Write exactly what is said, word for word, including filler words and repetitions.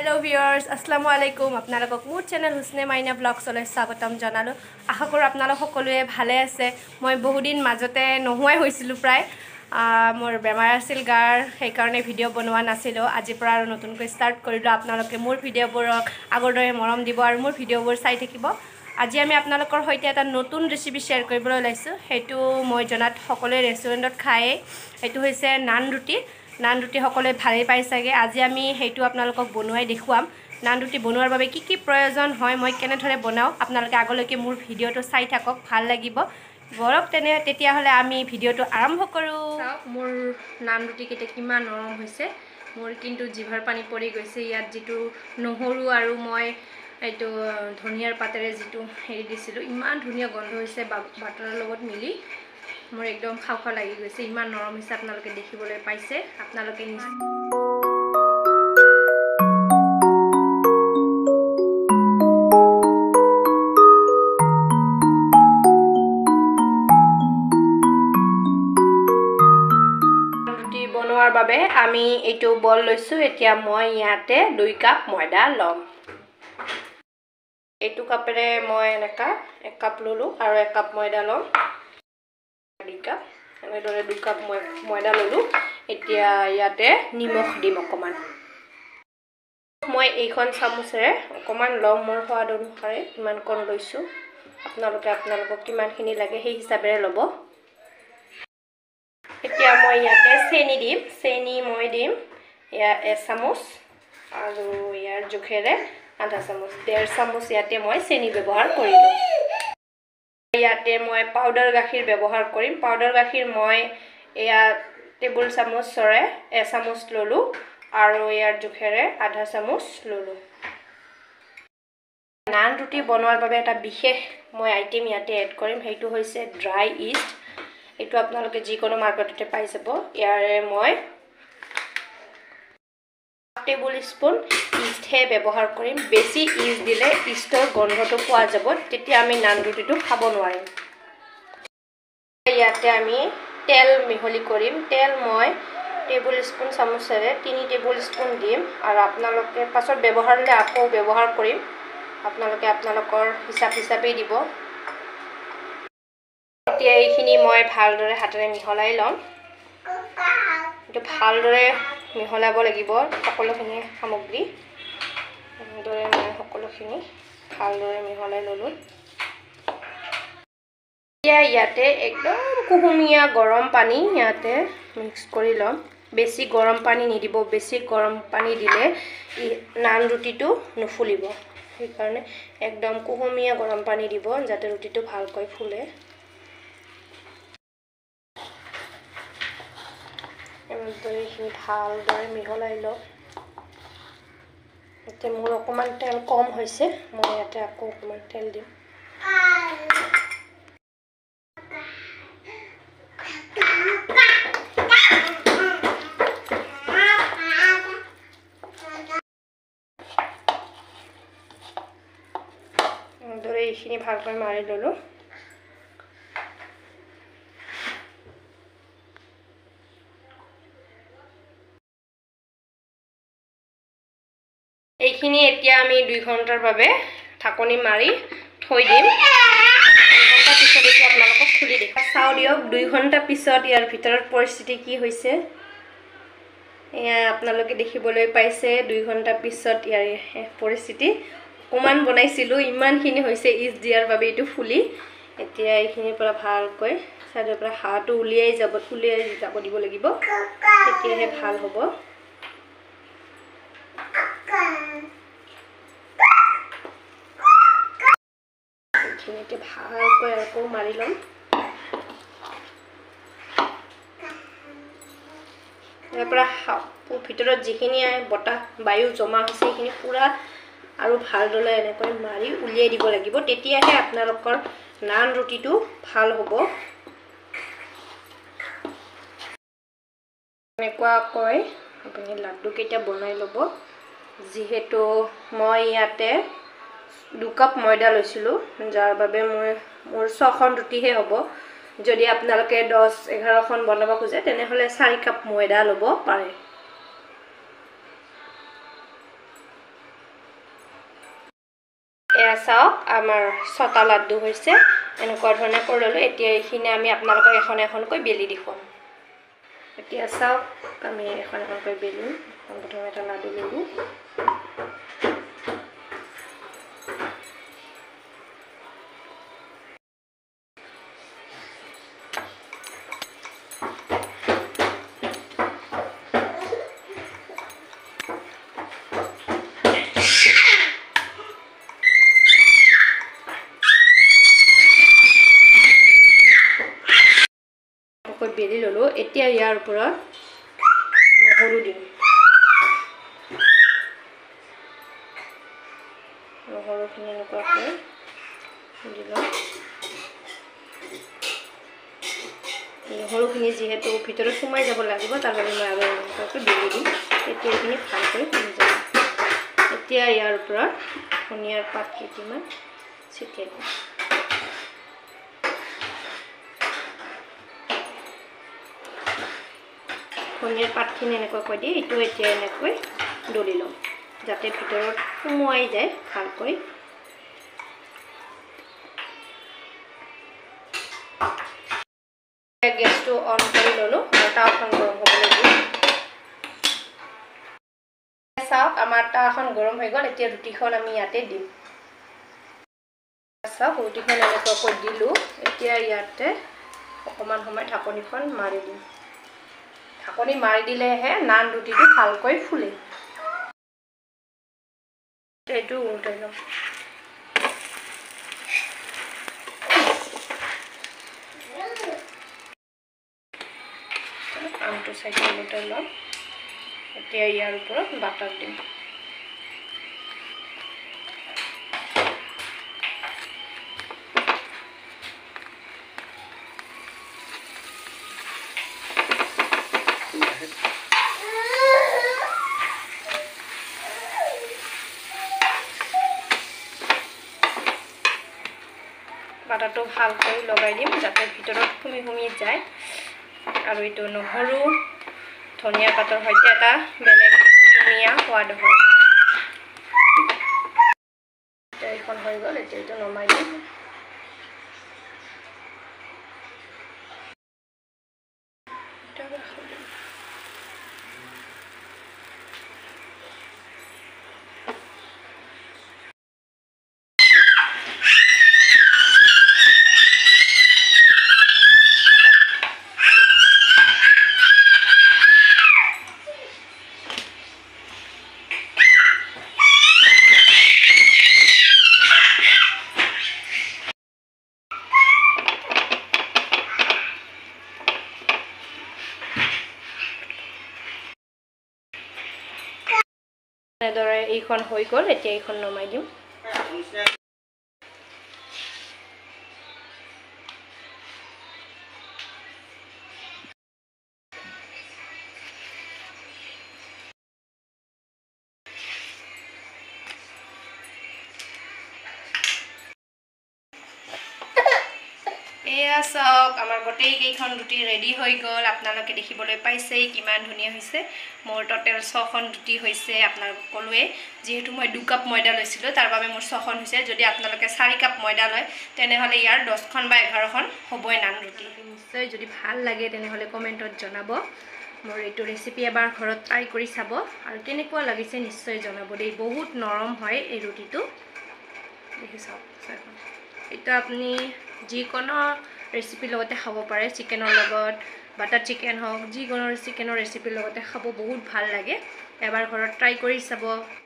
Hello viewers, assalamu alaikum. আপোনালোকক মোৰ channel Husne মাইনা ব্লগছলৈ স্বাগতম জনালো। আশা কৰো আপোনালোক সকলোৱে ভালে আছে। মই বহু দিন মাজতে নহুৱাই হৈছিল প্ৰায় মোৰ বেমাৰ আছিল গাৰ, সেই কাৰণে ভিডিও বনোৱা নাছিল। আজি পৰা আৰু নতুনকৈ ষ্টাৰ্ট কৰিলো। আপোনালোকে মোৰ ভিডিওবোৰক আগৰ দৰে মৰম দিব আৰু মোৰ ভিডিওবোৰ চাই থাকিব। আজি আমি আপোনালোকৰ সৈতে এটা নতুন ৰেচিপি শেয়াৰ কৰিবলৈ ওলাইছো। হেতু মই জনাত সকলোৱে ৰেষ্টুৰেণ্টত খায়। হেতু হৈছে নান ৰুটি। নান ৰুটি সকলোৱে ভালেই পাই চাগে। আজি আমি হেতু আপোনালোকক বনোৱাই দেখুৱাম। নান ৰুটি বনোৱাৰ বাবে কি কি প্ৰয়োজন হয়, মই কেনেধৰণে বনাও, আপোনালোকে আগলৈকে মোৰ ভিডিওটো চাই থাকক, ভাল লাগিব। বৰক তেনে তেতিয়া হলে আমি ভিডিওটো আৰম্ভ কৰো। চাওক মোৰ নান ৰুটি কেইটা কিমান নৰম হৈছে। মোৰ কিন্তু জিভাৰ পানী পৰি গৈছে। ইয়াত যেটো নহৰু আৰু মই এইটো ধনিয়াৰ পাতেৰে যেটো হেৰি দিছিলো, ইমান ধুনীয়া গন্ধ হৈছে বাটাৰৰ লগত মিলি। মোৰ একদম খাও খাও লাগি গৈছে। ইমান নৰম হৈছে আপোনালোকে দেখিবলৈ পাইছে। আপোনালোকে ৰুটি বনোৱাৰ বাবে আমি এইটো বল লৈছো। এতিয়া মই ইয়াতে দুই কাপ ময়দা লম। এইটো কাপেৰে মই এনেকা এক কাপ ললো আৰু এক কাপ ময়দা লম। দুই কাপ এনেদৰে দুই কাপ ময়দা ললো। এতিয়া ইয়াতে নিমখ দিম অকমান। মই এইখন চামুচেৰে অকমান লম, মোৰ সোৱাদ অনুসাৰে ইমান কোন লৈছো। আপোনালোকে আপোনালোকক কিমানখিনি লাগে সেই হিচাপেৰে লব। এতিয়া মই ইয়াতে চেনি দিম। চেনি মই দিম ইয়া এক চামুচ আৰু ইয়াৰ জোখেৰে আধা চামুচ, ডেৰ চামুচ ইয়াতে মই চেনি ব্যৱহাৰ কৰিলো। ইয়াতে মই পাউডাৰ গাখীৰ ব্যৱহাৰ কৰিম। পাউডাৰ গাখীৰ মই এয়া টেবুল চামুচৰে এক চামুচ ললো আৰু ইয়াৰ জোখেৰে আধা চামুচ ললো। নান ৰুটি বনোৱাৰ বাবে এটা বিশেষ মই আইটেম ইয়াতে এড কৰিম, সেইটো হৈছে ড্ৰাই ইষ্ট। এইটো আপোনালোকে যিকোনো মাৰ্কেটতে পাই যাব। ইয়াৰে মই টেবুল স্পুন ইষ্টহে ব্যৱহাৰ কৰিম। বেছি ইষ্ট দিলে ইষ্টৰ গন্ধটো পোৱা যাব, তেতিয়া আমি নান ৰুটিটো খাব নোৱাৰিম। ইয়াতে আমি তেল মিহলি কৰিম। তেল মই টেবুল স্পুন চামুচেৰে তিনি টেবুল স্পুন দিম আৰু আপোনালোকে পাছত ব্যৱহাৰ হ'লে আকৌ ব্যৱহাৰ কৰিম। আপোনালোকে আপোনালোকৰ হিচাপ হিচাপেই দিব। এতিয়া এইখিনি মই ভালদৰে হাতেৰে মিহলাই লম। এইটো ভালদৰে মিহলাব লাগিব সকলোখিনি সামগ্ৰী। এনেদৰে মই সকলোখিনি ভালদৰে মিহলাই ললো। এতিয়া ইয়াতে একদম কুহুমীয়া গৰম পানী ইয়াতে মিক্স কৰি লম। বেছি গৰম পানী নিদিব, বেছি গৰম পানী দিলে নান ৰুটিটো নুফুলিব। সেইকাৰণে একদম কুহুমীয়া গৰম পানী দিব যাতে ৰুটিটো ভালকৈ ফুলে। এনেদৰে এইখিনি ভালদৰে মিহলাই লওঁ। এতিয়া মোৰ অকণমান তেল কম হৈছে, মই ইয়াতে আকৌ অকণমান তেল দিম। এনেদৰে এইখিনি ভালকৈ মাৰি ললো। এইখিনি এতিয়া আমি দুই ঘণ্টাৰ বাবে ঢাকনি মাৰি থৈ দিম। দুই ঘণ্টা পিছত এতিয়া আপোনালোকক খুলি দেখা চাও দিয়ক দুই ঘণ্টা পিছত ইয়াৰ ভিতৰত পৰিস্থিতি কি হৈছে। এয়া আপোনালোকে দেখিবলৈ পাইছে দুই ঘণ্টা পিছত ইয়াৰ পৰিস্থিতি। অকমান বনাইছিলো, ইমানখিনি হৈছে ইষ্ট দিয়াৰ বাবে এইটো ফুলি। এতিয়া এইখিনিৰ পৰা ভালকৈ চাইডৰ পৰা হাওয়াটো উলিয়াই যাব উলিয়াই যাব দিব লাগিব, তেতিয়াহে ভাল হ'ব। এইখিনিতে ভালকৈ আকৌ মাৰি ল'ম। ইয়াৰ পৰা ভিতৰত যিখিনি বতাহ বায়ু জমা হৈছে সেইখিনি পুৰা আৰু ভালদৰে এনেকৈ মাৰি উলিয়াই দিব লাগিব, তেতিয়াহে আপোনালোকৰ নান ৰুটিটো ভাল হ'ব। এনেকুৱাকৈ আপুনি লাড্ডু কেইটা বনাই ল'ব। যিহেতু মই ইয়াতে দুই কাপ ময়দা লৈছিলো, যাৰ বাবে মই মোৰ ছখন ৰুটিহে হ'ব। যদি আপোনালোকে দহ এঘাৰখন বনাব খোজে তেনেহ'লে চাৰি কাপ ময়দা ল'ব পাৰে। এয়া চাওক আমাৰ ছটা লাড্ডু হৈছে এনেকুৱা ধৰণে কৰি ল'লোঁ এতিয়া এইখিনি আমি আপোনালোকক এখন এখনকৈ বেলি দেখুৱাম এতিয়া চাওক আমি এখন এখনকৈ বেলিম প্ৰথমে এটা লাড্ডু ল'লোঁ বেলি ল'লোঁ এতিয়া ইয়াৰ ওপৰত নহৰু দিম নহৰুখিনি এনেকুৱাকৈ দি ল'ম নহৰুখিনি যিহেতু ভিতৰত সোমাই যাব লাগিব তাৰ বাবে মই আৰু এনেকুৱাকৈ বেলি দিম এতিয়া এইখিনি ভালকৈ শুনি যাব এতিয়া ইয়াৰ ওপৰত ধনিয়াৰ পাত কেইটামান ছিটিয়াই দিম ধনিয়াৰ পাতখিনি এনেকুৱাকৈ দি এইটো এতিয়া এনেকৈ দলি ল'ম যাতে ভিতৰত সোমোৱাই যায় ভালকৈ গেছটো অন কৰি ল'লোঁ আৰু টাৱাখন গৰম হ'বলৈ দিম চাওক আমাৰ টাৱাখন গৰম হৈ গ'ল এতিয়া ৰুটিখন আমি ইয়াতে দিম চাওক ৰুটিখন এনেকুৱাকৈ দিলোঁ এতিয়া ইয়াতে অকণমান সময় ঢাকনিখন মাৰি দিম ঢাকনি মাৰি দিলেহে নান ৰুটিটো ভালকৈ ফুলে এইটো উল্টাই ল'ম আনটো চাইড উল্টাই ল'ম এতিয়া ইয়াৰ ওপৰত বাটাৰ দিম বাটাৰটো ভালকৈ লগাই দিম যাতে ভিতৰত সুমি সুমি যায় আৰু এইটো নহৰু ধনিয়া পাতৰ সৈতে এটা বেলেগ ধুনীয়া সোৱাদ হয় এতিয়া এইখন হৈ গ'ল এতিয়া এইটো নমাই দিম এনেদৰে এইখন হৈ গ'ল এতিয়া এইখন নমাই দিম এয়া চাওক আমাৰ গোটেইকেইখন ৰুটি ৰেডি হৈ গ'ল আপোনালোকে দেখিবলৈ পাইছেই কিমান ধুনীয়া হৈছে মোৰ টোটেল ছখন ৰুটি হৈছে আপোনালোক ক'লোৱে যিহেতু মই দুই কাপ ময়দা লৈছিলোঁ তাৰ বাবে মোৰ ছখন হৈছে যদি আপোনালোকে চাৰি কাপ ময়দা লয় তেনেহ'লে ইয়াৰ দহখন বা এঘাৰখন হ'বই নান ৰুটি নিশ্চয় যদি ভাল লাগে তেনেহ'লে কমেণ্টত জনাব মোৰ এইটো ৰেচিপি এবাৰ ঘৰত ট্ৰাই কৰি চাব আৰু কেনেকুৱা লাগিছে নিশ্চয় জনাব দেই বহুত নৰম হয় এই ৰুটিটো দেখি চাওক এটা আপুনি যিকোনো ৰেচিপিৰ লগতে খাব পাৰে চিকেনৰ লগত বাটাৰ চিকেন হওক যিকোনো চিকেনৰ ৰেচিপিৰ লগতে খাব বহুত ভাল লাগে এবাৰ ঘৰত ট্ৰাই কৰি চাব